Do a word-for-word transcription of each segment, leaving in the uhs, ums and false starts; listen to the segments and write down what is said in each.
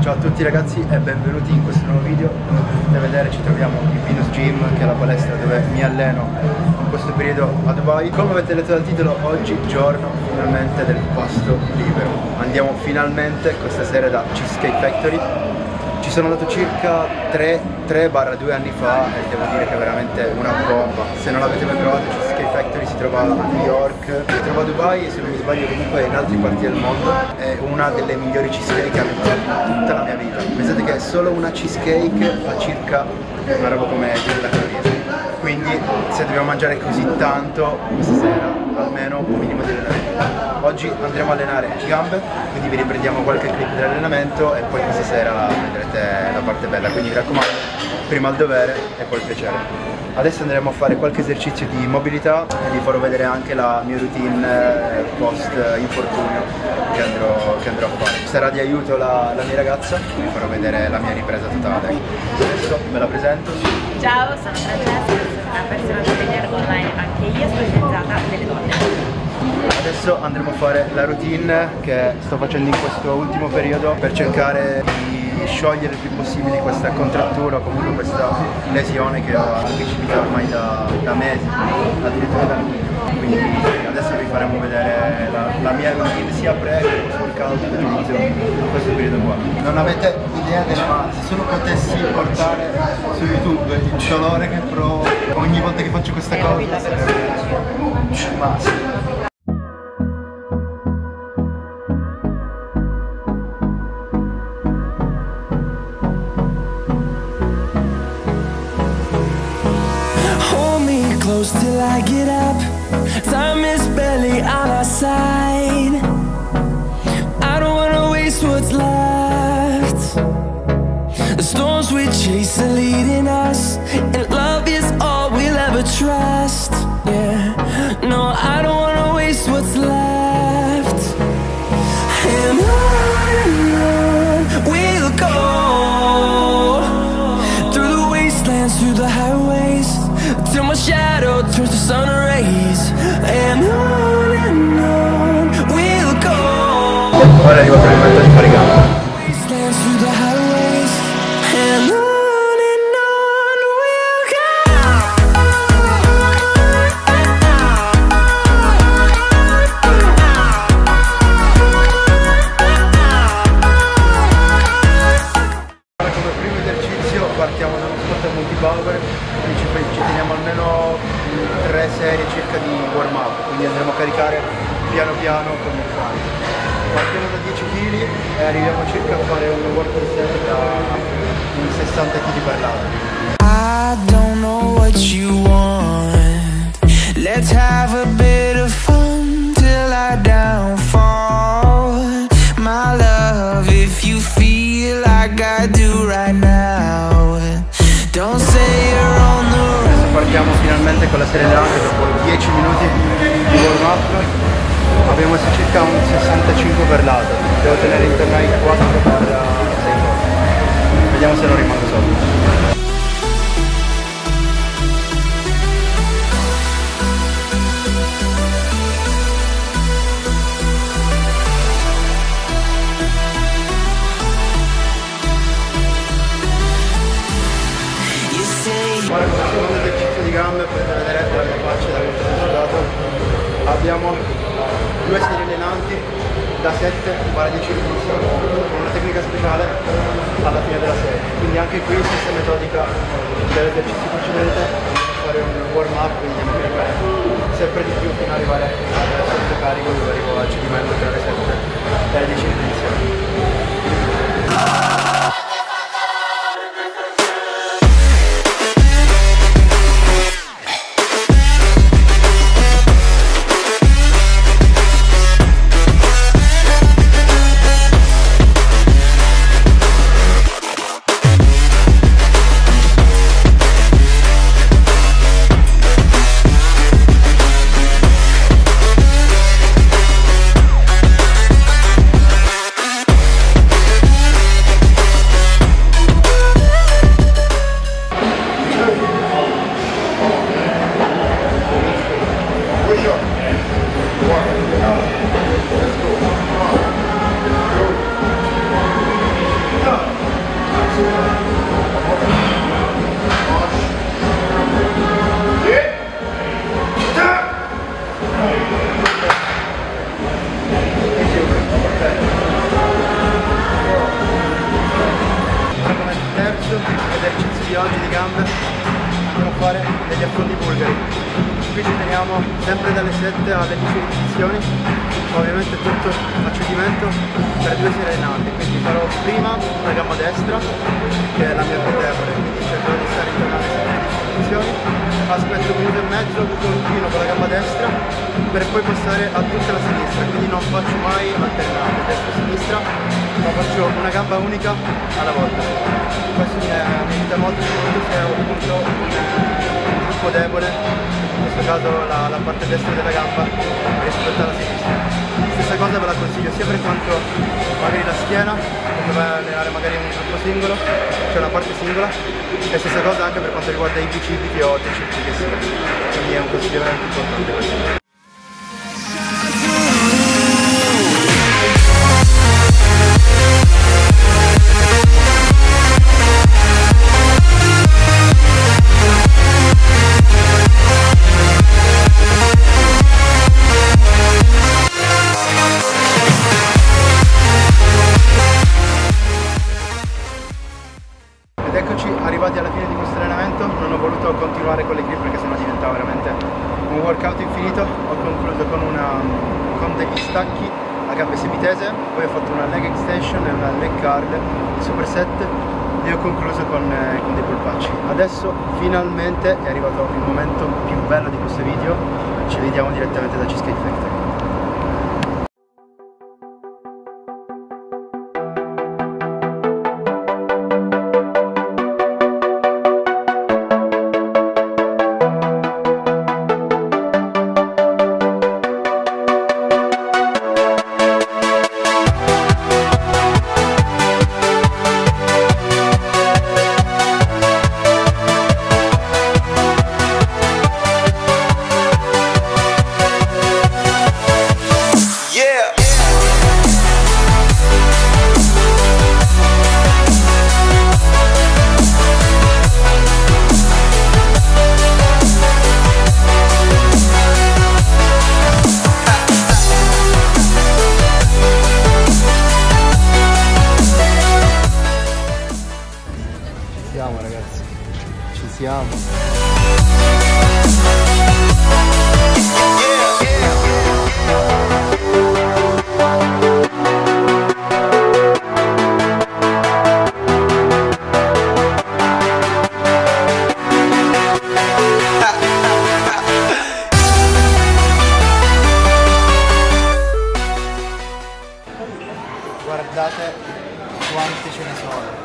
Ciao a tutti ragazzi e benvenuti in questo nuovo video. Come potete vedere ci troviamo in Venus Gym, che è la palestra dove mi alleno in questo periodo a Dubai. Come avete letto dal titolo, oggi giorno finalmente del pasto libero. Andiamo finalmente questa sera da Cheesecake Factory. Ci sono andato circa tre due anni fa e devo dire che è veramente una bomba. Se non l'avete mai provato, Cheesecake Factory si trova a New York, si trova a Dubai e se non mi sbaglio comunque in altre parti del mondo. È una delle migliori cheesecake che ho mangiato in tutta la mia vita. Pensate che solo una cheesecake ha circa una roba come mille calorie. Quindi se dobbiamo mangiare così tanto questa sera, almeno un minimo di allenamento. Oggi andremo a allenare gambe, quindi vi riprendiamo qualche clip dell'allenamento e poi questa sera vedrete la parte bella, quindi mi raccomando, prima il dovere e poi il piacere. Adesso andremo a fare qualche esercizio di mobilità e vi farò vedere anche la mia routine post infortunio che andrò, che andrò a fare. Sarà di aiuto la, la mia ragazza, vi farò vedere la mia ripresa totale. Adesso ve la presento. Ciao, sono Francesca, sono una personal trainer online, anche io specializzata nelle donne. Adesso andremo a fare la routine che sto facendo in questo ultimo periodo per cercare di sciogliere il più possibile questa contrattura o comunque questa lesione che ho anticipato ormai da, da mesi, addirittura da luglio. Quindi adesso vi faremo vedere la, la mia routine sia pre che post workout dell'inizio di questo periodo qua. Non avete idea del male, se solo potessi portare su YouTube il dolore che provo ogni volta che faccio questa cosa sarebbe massimo. Close till I get up. Time is barely on our side. I don't wanna waste what's left. The storms we chase are leading us, and love is all we'll ever trust. Yeah, no, I don't wanna waste what's left. And on and on we'll go, through the wastelands, through the highways, till my shadow turns to sun rays. And on and on we'll go. Ora arriva per il momento di fare gambe. Wastelands through the highways. And on and on we'll Ora come primo esercizio partiamo da uno squat multi-power. Ci, ci teniamo almeno tre serie circa di warm up, quindi andremo a caricare piano piano con il carico. Partiamo da dieci chili e arriviamo circa a fare un working set da un sessanta chili per lato. I don't know what you want. Let's have a bit of fun till I downfall. My love, if you feel like I do right now, don't say you're on the run. Partiamo finalmente con la serie allenante dopo dieci minuti di warm up. Abbiamo messo circa un sessantacinque per lato. Devo tenere intorno ai quattro sei volte. Vediamo se non rimango sotto. Ora come secondo esercizio di gambe potete vedere la mia faccia da quanto sono sudato. Abbiamo due serie allenanti da sette a dieci ripetizioni con una tecnica speciale alla fine della serie. Quindi anche qui stessa metodica dell'esercizio precedente, fare un warm up, quindi andiamo a caricare sempre di più fino ad arrivare al solito carico dove arrivo al cedimento tra le sette e le dieci ripetizioni. facciamo sempre dalle sette alle dieci ripetizioni, ovviamente tutto a cedimento per due serenate, quindi farò prima la gamba destra, che è la mia più debole, quindi cercherò di stare intorno alle sette ripetizioni, aspetto un minuto e mezzo, continuo con la gamba destra per poi passare a tutta la sinistra, quindi non faccio mai alternate destra-sinistra, ma faccio una gamba unica alla volta. Questo mi aiuta molto, soprattutto se ho appunto un gruppo debole, in questo caso la, la parte destra della gamba rispetto alla sinistra. Stessa cosa ve la consiglio sia per quanto magari la schiena, quando vai a allenare magari un gruppo singolo, cioè una parte singola, e stessa cosa anche per quanto riguarda i bicipiti o tricipiti che sia. Quindi è un consiglio veramente importante questo. Eccoci arrivati alla fine di questo allenamento, non ho voluto continuare con le grip perché sennò diventava veramente un workout infinito. Ho concluso con, una, con degli stacchi a gambe semitese, poi ho fatto una leg extension e una leg curl di superset e ho concluso con, eh, con dei polpacci. Adesso finalmente è arrivato il momento più bello di questo video, ci vediamo direttamente da Cheesecake Factory. Siamo ragazzi, ci siamo. Guardate quanti ce ne sono.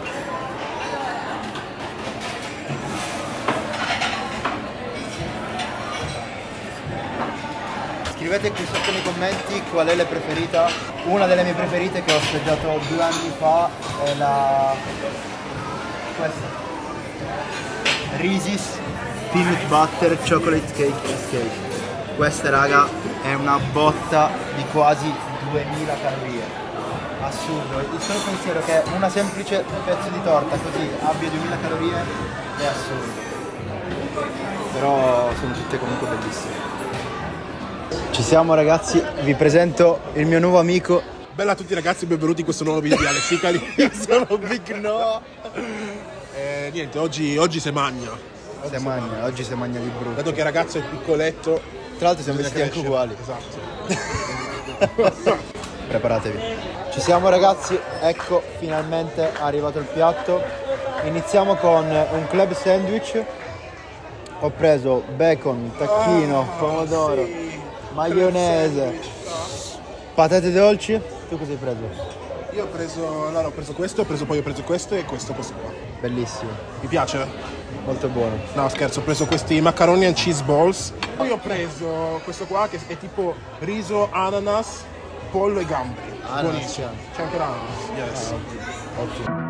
Scrivete qui sotto nei commenti qual è la preferita. Una delle mie preferite che ho assaggiato due anni fa è la questa Reese's Peanut Butter Chocolate Cake Cheesecake. Questa raga è una botta di quasi duemila calorie. Assurdo, il solo pensiero che una semplice pezzo di torta così abbia duemila calorie è assurdo. Però sono tutte comunque bellissime. Ci siamo ragazzi, vi presento il mio nuovo amico. Bella a tutti ragazzi, benvenuti in questo nuovo video di Ale Sicali. Io sono Big No. eh, Niente, oggi, oggi si magna. Oggi si magna, oggi si magna di brutto. Dato che il ragazzo è piccoletto. Tra l'altro siamo vestiti anche uguali. Esatto. Preparatevi. Ci siamo ragazzi, ecco finalmente è arrivato il piatto. Iniziamo con un club sandwich. Ho preso bacon, tacchino, oh, pomodoro, sì. maionese, patate dolci. Tu cosa hai preso? Io ho preso, allora ho preso questo, ho preso poi ho preso questo e questo, questo qua. Bellissimo. Mi piace? Molto buono. No scherzo, ho preso questi macaroni and cheese balls. Poi ho preso questo qua che è tipo riso, ananas, pollo e gamberi. Ananas. Buonissimo. C'è anche l'ananas. Yes. Ah, ottimo.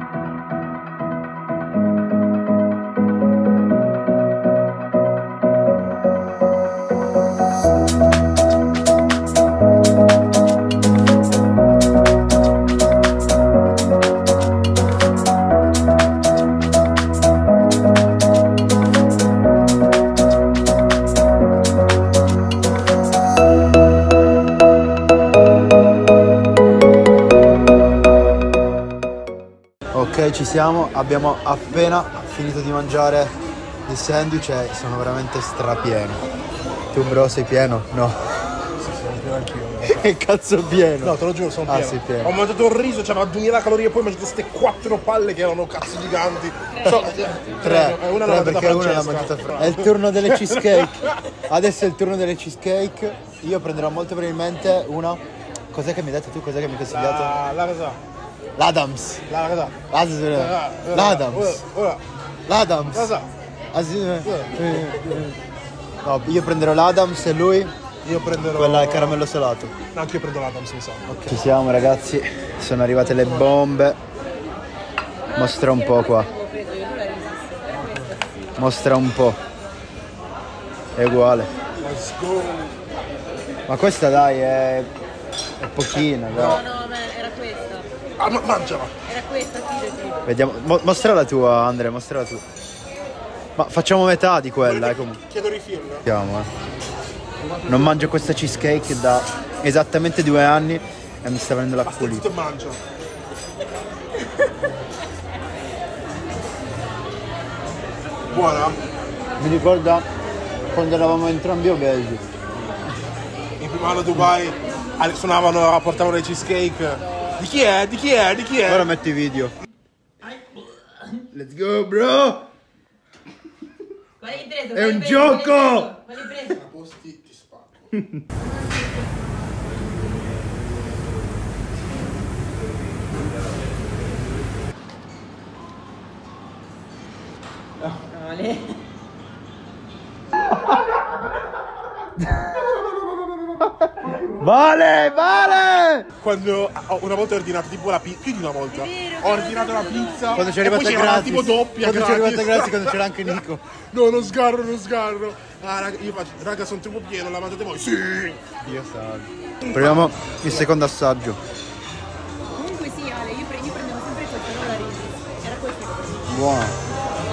Ok, ci siamo, abbiamo appena finito di mangiare il sandwich e sono veramente strapieno. Tu bro sei pieno? No. Sì, sono pieno anch'io. Che cazzo pieno? No, te lo giuro, sono Ah, pieno. sei pieno. Ho mangiato il riso, c'aveva duemila calorie, poi ho mangiato queste quattro palle che erano cazzo giganti. So, Tre, eh, una tre l'ha mangiata perché una l'ha Francesca. mangiata Fra- È il turno delle cheesecake. Adesso è il turno delle cheesecake. Io prenderò molto probabilmente una. Cos'è che mi hai detto tu? Cos'è che mi hai consigliato? La, la cosa. L'Adams. La cosa. L'Adams. L'Adams. Ora. L'Adams. Cosa? No, io prenderò l'Adams e lui Io prenderò. quella al caramello salato. Anche io prendo l'Adams, mi sa. Ok. Ci siamo ragazzi, sono arrivate le bombe. Mostra un po' qua. Mostra un po'. È uguale. Let's go. Ma questa dai è, è pochina, dai. No, no, ma era questa. Ah, ma mangiala. Era questa, fidati. Vediamo, mo- mostra la tua Andrea, mostra la tua. Ma facciamo metà di quella, eh, comunque. Chiedo refill. Vediamo, eh. Non mangio questa cheesecake da esattamente due anni e mi sta venendo Ma l'acquolito. zitto e mangia. Buona? Mi ricorda quando eravamo entrambi obesi. In primo anno a Dubai ah, suonavano, portavano le cheesecake. Di chi è? Di chi è? Di chi è? Ora metto i video. Let's go, bro! Quale hai preso? È un gioco! Quale hai preso? Posti ti spacco. Vale. Vale, vale! Quando ho- una volta ho ordinato tipo la pizza, più di una volta. Ho ordinato la pizza. Quando ci è e poi arrivata c'era gratis. tipo doppia Quando ci è gratis. arrivata gratis, quando c'era anche Nico. No, non sgarro, non sgarro. Ah, raga, io faccio, raga, sono troppo pieno, la mangiate voi? Sì! Dio salve. Proviamo il secondo assaggio. Comunque sì, Ale, io, pre- io prendevo sempre questo, non la risi. Era questo che prendevo. Buono.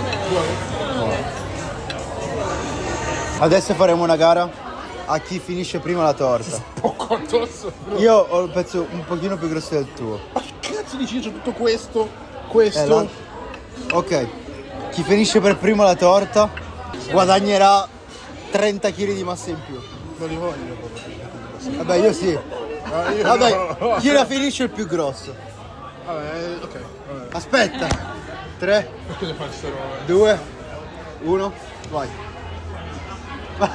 Adesso faremo una gara a chi finisce prima la torta. Poco addosso. Io ho il pezzo un pochino più grosso del tuo. Ma che cazzo dici? Io c'ho tutto questo, questo. Eh, la- Ok, chi finisce per primo la torta guadagnerà trenta chili di massa in più. Non li voglio proprio. Vabbè, io sì. Ah, io Vabbè, no. chi la finisce il più grosso. Vabbè, ok. Vabbè. Aspetta. tre, Perché le fai queste robe? due, uno, vai. Vai.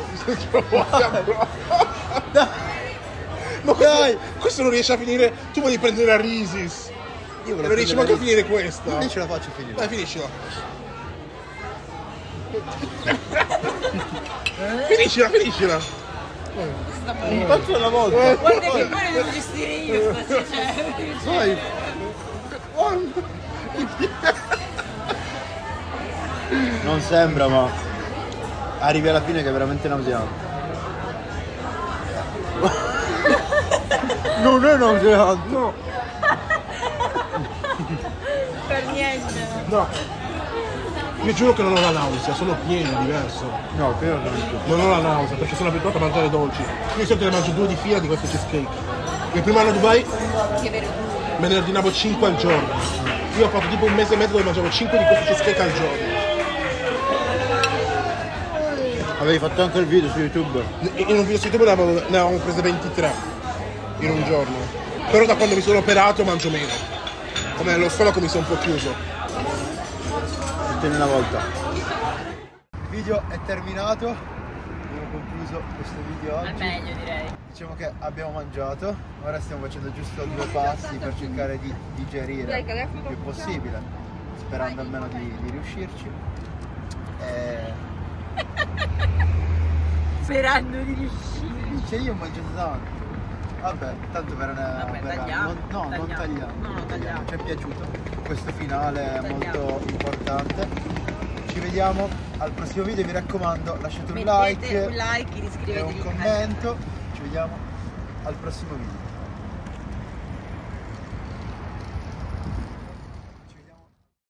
Dai. Ma questo, Dai. questo non riesce a finire. Tu vuoi prendere la Risis. Io Non riesci manco a finire questa. Io ce la faccio finire. Dai, finiscila. finiscila, finiscila. Faccio una volta. Guarda che poi le devo gestire io, cioè. Vai. Non sembra, ma arrivi alla fine che è veramente nauseante. Non è nauseante. No, Per niente. no. Io giuro che non ho la nausea, sono pieno, è diverso. No, che io non so. Non ho la nausea perché sono abituato a mangiare dolci. Io di solito ne mangio due di fila di queste cheesecake. Il primo anno a Dubai Che vero. me ne ordinavo cinque al giorno. Io ho fatto tipo un mese e mezzo dove mangiavo cinque di queste cheesecake al giorno. Avevi fatto anche il video su YouTube. In un video su YouTube ne avevamo, ne avevamo prese ventitré in un giorno. Però da quando mi sono operato mangio meno. Come nello stomaco mi sono un po' chiuso. Tutto in una volta. Il video è terminato. Abbiamo concluso questo video Al oggi. meglio direi. Diciamo che abbiamo mangiato. Ora stiamo facendo giusto due passi per cercare di digerire il più possibile. Sperando almeno di, di riuscirci. E... Sperando di riuscire. Dice io ho mangiato tanto. Vabbè, tanto per una. Vabbè, per- tagliamo, non- no, non tagliamo. tagliamo. No, non tagliamo. Ci è piaciuto. Questo finale è Tagliamo. molto importante. Ci vediamo al prossimo video, mi raccomando, lasciate un Mettete like un like, e iscrivetevi un al canale. commento. Ci vediamo al prossimo video.